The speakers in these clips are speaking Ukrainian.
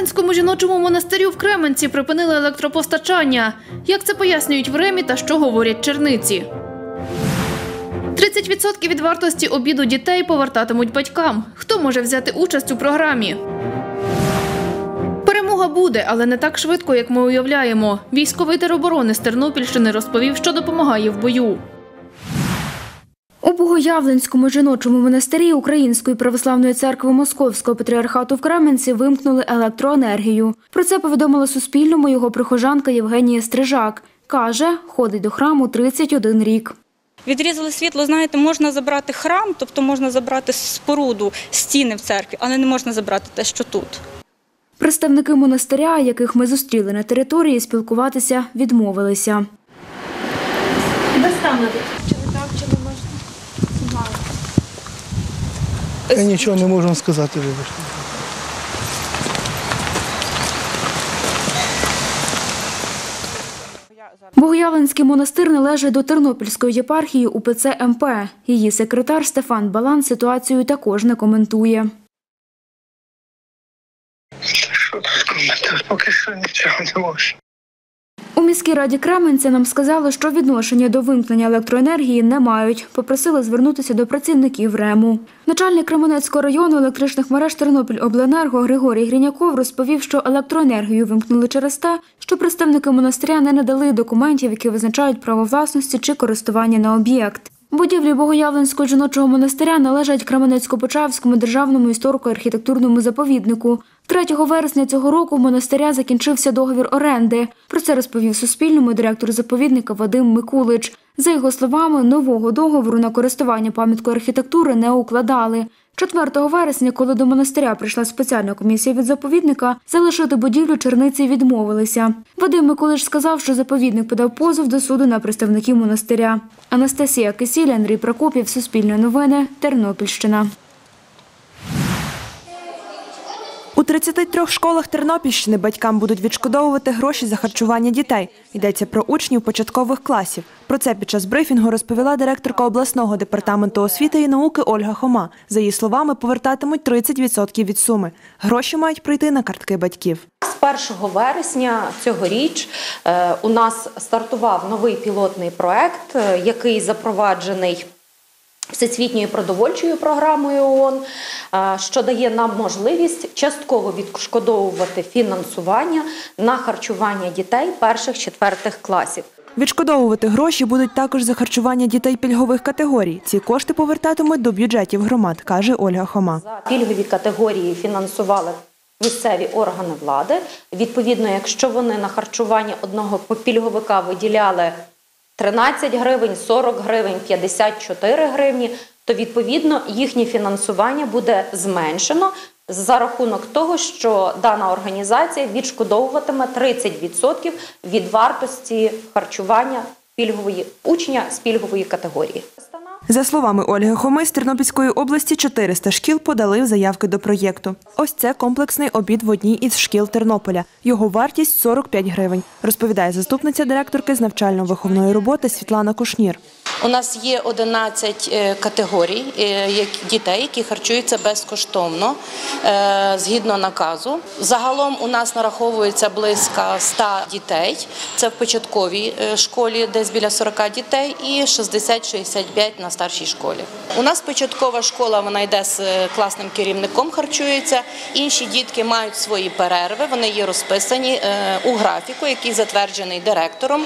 Богоявленському жіночому монастирю в Кременці припинили електропостачання. Як це пояснюють в Ремі та що говорять черниці? 30% від вартості обіду дітей повертатимуть батькам. Хто може взяти участь у програмі? Перемога буде, але не так швидко, як ми уявляємо. Військовий тероборони з Тернопільщини розповів, що допомагає в бою. У Богоявленському жіночому монастирі Української православної церкви Московського патріархату в Кременці вимкнули електроенергію. Про це повідомила Суспільному його прихожанка Євгенія Стрижак. Каже, ходить до храму 31 рік. Відрізали світло, знаєте, можна забрати храм, тобто можна забрати споруду, стіни в церкві, але не можна забрати те, що тут. Представники монастиря, яких ми зустріли на території, спілкуватися відмовилися. Без там чи не так, чи не можна? Я нічого не можу сказати, вибачте. Богоявленський монастир належить до Тернопільської єпархії УПЦ МП. Її секретар Стефан Балан ситуацію також не коментує. Що тут коментувати? Поки що нічого не можу. У міській раді Кременця нам сказали, що відношення до вимкнення електроенергії не мають. Попросили звернутися до працівників РЕМу. Начальник Кременецького району електричних мереж Тернопільобленерго Григорій Гриняков розповів, що електроенергію вимкнули через те, що представники монастиря не надали документів, які визначають право власності чи користування на об'єкт. Будівлі Богоявленського жіночого монастиря належать Кременецько-Почаївському державному історико-архітектурному заповіднику. 3 вересня цього року в монастиря закінчився договір оренди. Про це розповів Суспільному директор заповідника Вадим Микулич. За його словами, нового договору на користування пам'яткою архітектури не укладали. 4 вересня, коли до монастиря прийшла спеціальна комісія від заповідника, залишити будівлю черниці відмовилися. Вадим Микулич сказав, що заповідник подав позов до суду на представників монастиря. Анастасія Кисіль, Андрій Прокопів, Суспільне новини, Тернопільщина. У 33 школах Тернопільщини батькам будуть відшкодовувати гроші за харчування дітей. Йдеться про учнів початкових класів. Про це під час брифінгу розповіла директорка обласного департаменту освіти і науки Ольга Хома. За її словами, повертатимуть 30% від суми. Гроші мають прийти на картки батьків. З 1 вересня цьогоріч у нас стартував новий пілотний проект, який запроваджений Всесвітньою продовольчою програмою ООН, що дає нам можливість частково відшкодовувати фінансування на харчування дітей 1-4 класів. Відшкодовувати гроші будуть також за харчування дітей пільгових категорій. Ці кошти повертатимуть до бюджетів громад, каже Ольга Хома. Пільгові категорії фінансували місцеві органи влади. Відповідно, якщо вони на харчування одного пільговика виділяли 13 гривень, 40 гривень, 54 гривні, то, відповідно, їхнє фінансування буде зменшено за рахунок того, що дана організація відшкодовуватиме 30% від вартості харчування учня з пільгової категорії. За словами Ольги Хоми, з Тернопільської області 400 шкіл подали заявки до проєкту. Ось це комплексний обід в одній із шкіл Тернополя. Його вартість – 45 гривень, розповідає заступниця директорки з навчально-виховної роботи Світлана Кушнір. У нас є 11 категорій дітей, які харчуються безкоштовно, згідно наказу. Загалом у нас нараховується близько 100 дітей, це в початковій школі десь біля 40 дітей і 60-65 на старшій школі. У нас початкова школа, вона йде з класним керівником, харчується, інші дітки мають свої перерви, вони є розписані у графіку, який затверджений директором.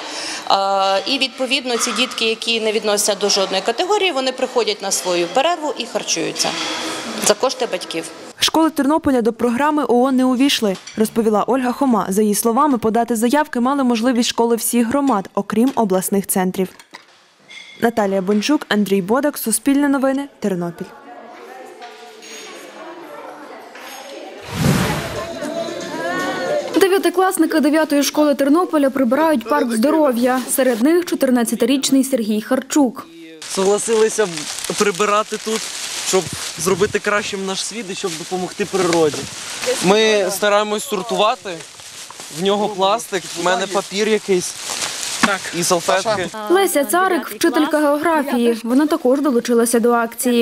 І відповідно ці дітки, які не відносяться до жодної категорії, вони приходять на свою перерву і харчуються за кошти батьків. Школи Тернополя до програми ООН не увійшли, розповіла Ольга Хома. За її словами, подати заявки мали можливість школи всіх громад, окрім обласних центрів. Наталія Бончук, Андрій Бодак, Суспільне новини, Тернопіль. Дев'ятикласники 9-ї школи Тернополя прибирають парк здоров'я. Серед них 14-річний Сергій Харчук. Согласилися прибирати тут, щоб зробити кращим наш світ і щоб допомогти природі. Ми стараємось сортувати, в нього пластик, в мене папір якийсь і салфетки. Леся Царик – вчителька географії. Вона також долучилася до акції.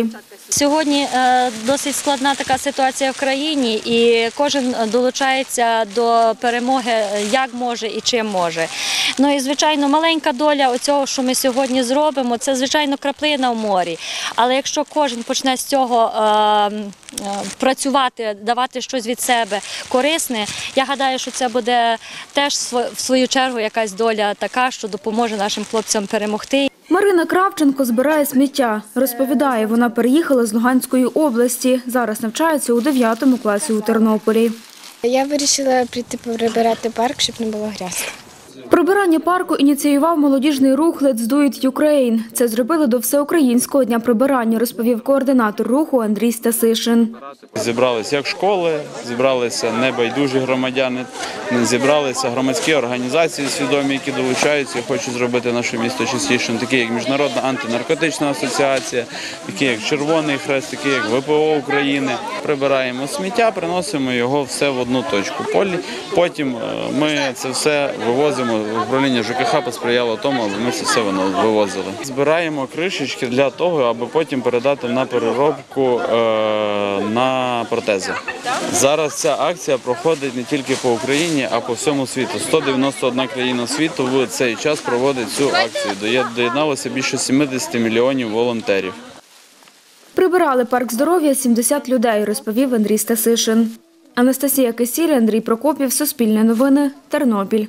Сьогодні досить складна така ситуація в країні, і кожен долучається до перемоги як може і чим може. Ну і, звичайно, маленька доля оцього, що ми сьогодні зробимо, це, звичайно, краплина в морі. Але якщо кожен почне з цього працювати, давати щось від себе корисне, я гадаю, що це буде теж в свою чергу якась доля така, що допоможе нашим хлопцям перемогти. Марина Кравченко збирає сміття. Розповідає, вона переїхала з Луганської області. Зараз навчається у 9 класі у Тернополі. Я вирішила прийти прибирати парк, щоб не було грязно. Прибирання парку ініціював молодіжний рух Let's Do It Ukraine. Це зробили до Всеукраїнського дня прибирання, розповів координатор руху Андрій Стасишин. Зібралися як школи, зібралися небайдужі громадяни, зібралися громадські організації свідомі, які долучаються і хочуть зробити наше місто чистішим, такі як Міжнародна антинаркотична асоціація, такі як Червоний Хрест, такі як ВПО України. Прибираємо сміття, приносимо його все в одну точку. Потім ми це все вивозимо. Управління ЖКХ посприяло тому, аби ми це все вивозили. Збираємо кришечки для того, аби потім передати на переробку на протези. Зараз ця акція проходить не тільки по Україні, а по всьому світу. 191 країна світу в цей час проводить цю акцію. Доєдналося більше 70 мільйонів волонтерів. Прибирали парк здоров'я 70 людей, розповів Андрій Стасишин. Анастасія Кисіль, Андрій Прокопів, Суспільне новини, Тернопіль.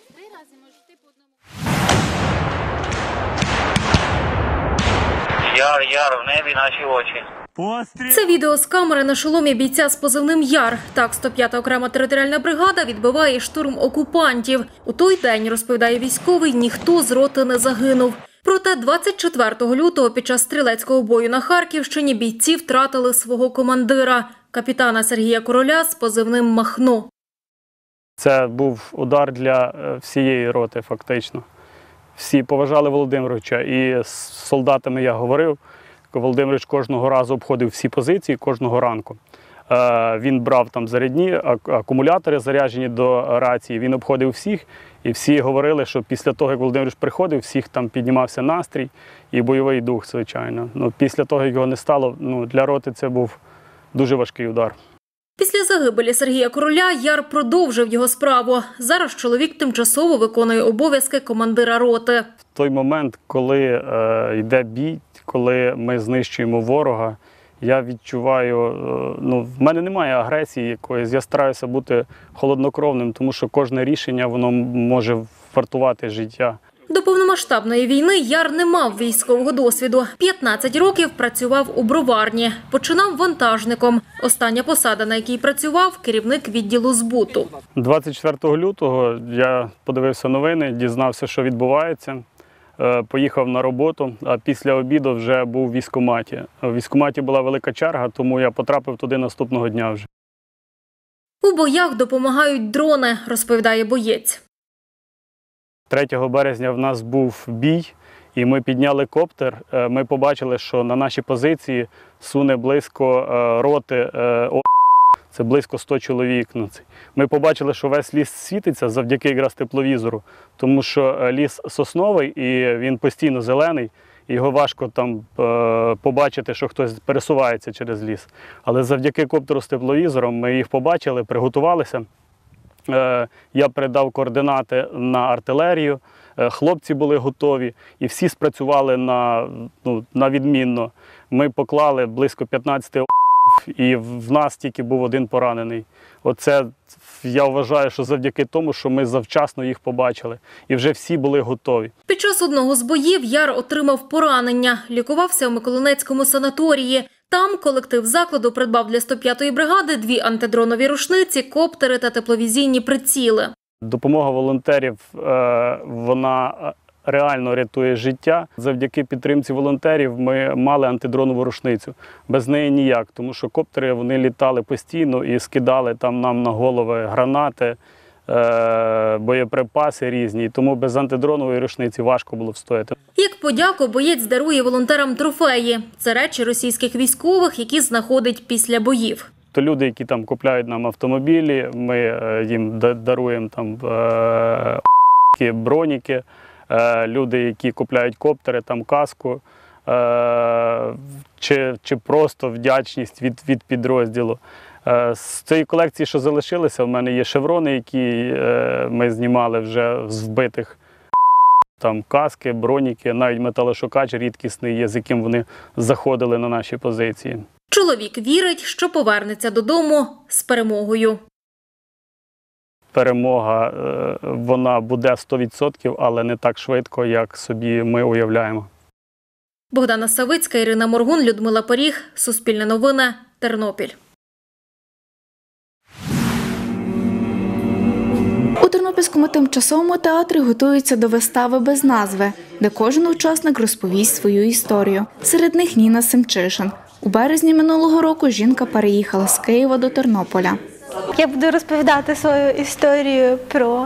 Яр, в небі наші очі. Це відео з камери на шоломі бійця з позивним «Яр». Так, 105-та окрема територіальна бригада відбиває штурм окупантів. У той день, розповідає військовий, ніхто з роти не загинув. Проте 24 лютого під час стрілецького бою на Харківщині бійці втратили свого командира – капітана Сергія Короля з позивним «Махно». Це був удар для всієї роти фактично. Всі поважали Володимировича, і з солдатами я говорив. Володимирович кожного разу обходив всі позиції, кожного ранку. Він брав там зарядні, акумулятори заряджені до рації, він обходив всіх. І всі говорили, що після того, як Володимирович приходив, всіх там піднімався настрій і бойовий дух, звичайно. Після того, як його не стало, для роти це був дуже важкий удар. Після загибелі Сергія Короля Яр продовжив його справу. Зараз чоловік тимчасово виконує обов'язки командира роти. В той момент, коли йде бій, коли ми знищуємо ворога, я відчуваю, в мене немає агресії якоїсь, я стараюся бути холоднокровним, тому що кожне рішення, воно може вартувати життя. До повномасштабної війни Яр не мав військового досвіду. 15 років працював у броварні. Починав вантажником. Остання посада, на якій працював – керівник відділу збуту. 24 лютого я подивився новини, дізнався, що відбувається. Поїхав на роботу, а після обіду вже був в військкоматі. В військкоматі була велика черга, тому я потрапив туди наступного дня вже. У боях допомагають дрони, розповідає боєць. 3 березня в нас був бій, і ми підняли коптер. Ми побачили, що на наші позиції суне близько роти, це близько 100 чоловік. Ми побачили, що весь ліс світиться завдяки якраз тепловізору, тому що ліс сосновий і він постійно зелений, і його важко там побачити, що хтось пересувається через ліс. Але завдяки коптеру з тепловізором ми їх побачили, приготувалися. Я передав координати на артилерію, хлопці були готові і всі спрацювали на відмінно. Ми поклали близько 15 і в нас тільки був один поранений. Оце я вважаю, що завдяки тому, що ми завчасно їх побачили і вже всі були готові. Під час одного з боїв Яр отримав поранення, лікувався у Миколинецькому санаторії. Там колектив закладу придбав для 105-ї бригади 2 антидронові рушниці, коптери та тепловізійні приціли. Допомога волонтерів, вона реально рятує життя. Завдяки підтримці волонтерів ми мали антидронову рушницю. Без неї ніяк, тому що коптери вони літали постійно і скидали там нам на голови гранати, боєприпаси різні. Тому без антидронової рушниці важко було встояти. Як подяку, боєць дарує волонтерам трофеї. Це речі російських військових, які знаходить після боїв. То люди, які там купляють нам автомобілі, ми їм даруємо там броніки. Люди, які купляють коптери, там каску. чи просто вдячність від підрозділу. З цієї колекції, що залишилися, в мене є шеврони, які ми знімали вже з вбитих. Там каски, броніки, навіть металошукач рідкісний є, з яким вони заходили на наші позиції. Чоловік вірить, що повернеться додому з перемогою. Перемога, вона буде 100%, але не так швидко, як собі ми уявляємо. Богдана Савицька, Ірина Моргун, Людмила Поріг. Суспільне новини. Тернопіль. У Тернопільському тимчасовому театрі готуються до вистави без назви, де кожен учасник розповість свою історію. Серед них Ніна Семчишин. У березні минулого року жінка переїхала з Києва до Тернополя. Я буду розповідати свою історію про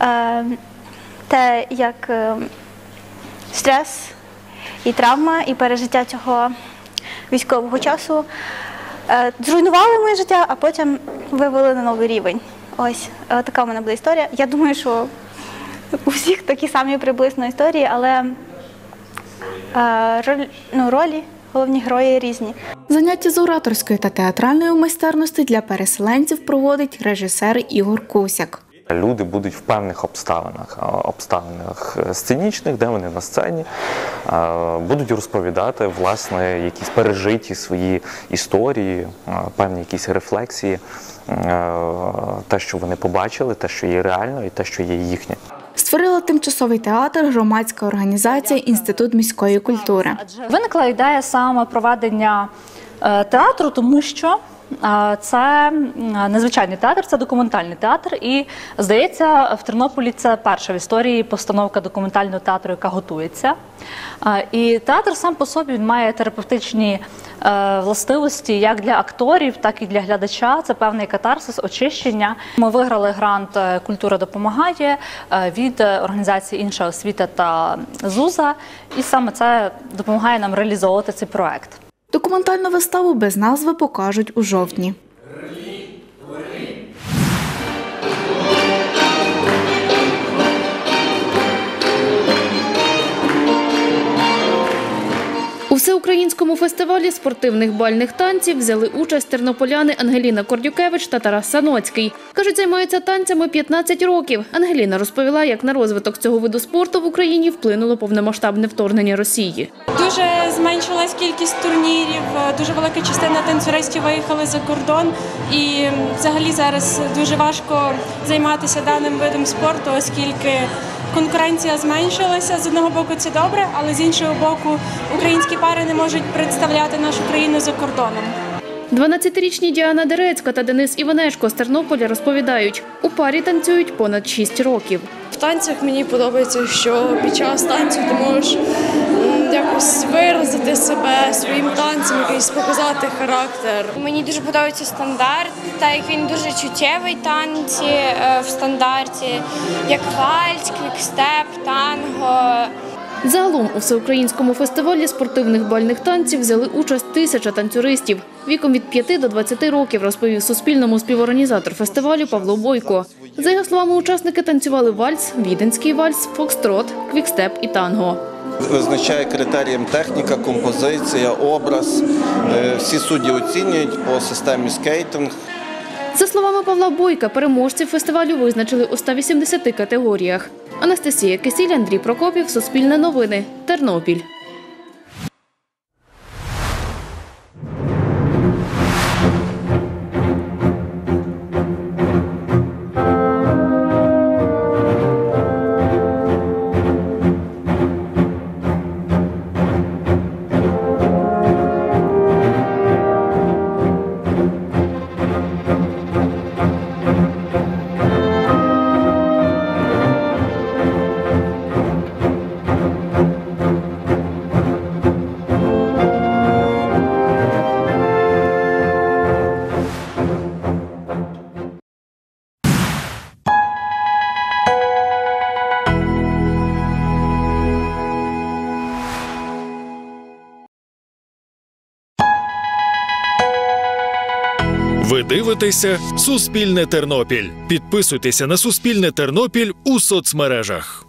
те, як стрес і травма, і пережиття цього військового часу зруйнували моє життя, а потім вивели на новий рівень. Ось така в мене була історія. Я думаю, що у всіх такі самі приблизно історії, але ролі, головні герої різні. Заняття з ораторської та театральної майстерності для переселенців проводить режисер Ігор Косяк. Люди будуть в певних обставинах сценічних, де вони на сцені, будуть розповідати, власне, якісь пережиті свої історії, певні якісь рефлексії, те, що вони побачили, те, що є реально, і те, що є їхнє. Створила тимчасовий театр громадська організація «Інститут міської культури». Виникла ідея саме проведення театру, тому що це незвичайний театр, це документальний театр. І, здається, в Тернополі це перша в історії постановка документального театру, яка готується. І театр сам по собі він має терапевтичні властивості як для акторів, так і для глядача. Це певний катарсис, очищення. Ми виграли грант «Культура допомагає» від організації «Інша освіта» та ЗУЗа. І саме це допомагає нам реалізовувати цей проект. Документальну виставу без назви покажуть у жовтні. У всеукраїнському фестивалі спортивних бальних танців взяли участь тернополяни Ангеліна Кордюкевич та Тарас Саноцький. Кажуть, займаються танцями 15 років. Ангеліна розповіла, як на розвиток цього виду спорту в Україні вплинуло повномасштабне вторгнення Росії. Дуже зменшилась кількість турнірів, дуже велика частина танцюристів виїхали за кордон. І взагалі зараз дуже важко займатися даним видом спорту, оскільки конкуренція зменшилася. З одного боку це добре, але з іншого боку українські пари не можуть представляти нашу країну за кордоном. 12-річні Діана Дерецька та Денис Іванешко з Тернополя розповідають, у парі танцюють понад 6 років. В танцях мені подобається, що під час танцю ти можеш якось виразити себе своїм танцем, якийсь показати характер. Мені дуже подобається стандарт, так як він дуже чуттєвий танці в стандарті, як вальс, квікстеп, танго. Загалом у всеукраїнському фестивалі спортивних бальних танців взяли участь 1000 танцюристів. Віком від 5 до 20 років, розповів Суспільному співорганізатор фестивалю Павло Бойко. За його словами, учасники танцювали вальс, віденський вальс, фокстрот, квікстеп і танго. Визначає критерієм техніка, композиція, образ. Всі судді оцінюють по системі скейтинг. За словами Павла Бойка, переможців фестивалю визначили у 180 категоріях. Анастасія Кисіль, Андрій Прокопів, Суспільне новини, Тернопіль. Ви дивитеся «Суспільне Тернопіль». Підписуйтеся на «Суспільне Тернопіль» у соцмережах.